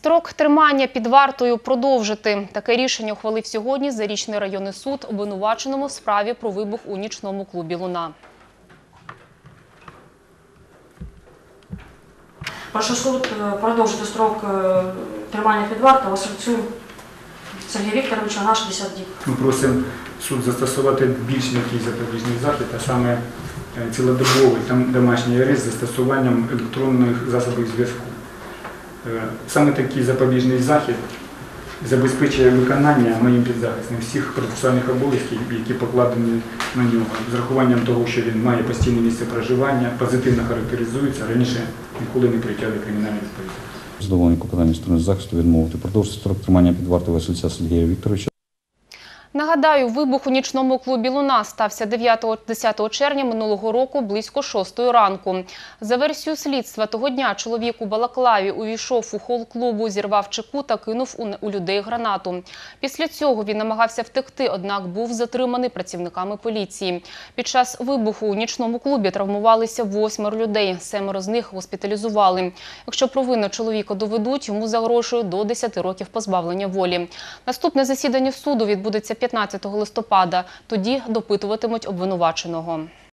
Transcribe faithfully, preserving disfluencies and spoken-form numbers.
Строк тримання під вартою продовжити. Таке рішення ухвалив сьогодні Зарічний районний суд обвинуваченому в справі про вибух у нічному клубі «Луна». Прошу суд продовжити строк тримання під вартою Васильцю Сергія Вікторовича на шістдесят діб. Ми просимо суд застосувати більш м'який запобіжний захід, а саме цілодобовий домашній арешт з застосуванням електронних засобів зв'язку. Саме такий запобіжний захід забезпечує виконання моїм підзахисним всіх процесуальних обов'язків, які покладені на нього, з урахуванням того, що він має постійне місце проживання, позитивно характеризується, раніше ніколи не притягли кримінальної відповідальності. Задоволені клопотання сторони захисту відмовити продовжити строк тримання під вартою Васильця Сергія Вікторовича. Нагадаю, вибух у нічному клубі «Луна» стався дев'ятого-десятого червня минулого року близько шостої ранку. За версією слідства, того дня чоловік у балаклаві увійшов у хол клубу, зірвав чеку та кинув у людей гранату. Після цього він намагався втекти, однак був затриманий працівниками поліції. Під час вибуху у нічному клубі травмувалися восьмеро людей, семеро з них госпіталізували. Якщо провину чоловіка доведуть, йому загрожує до десяти років позбавлення волі. Наступне засідання суду відбудеться п'ятнадцятого листопада. Тоді допитуватимуть обвинуваченого.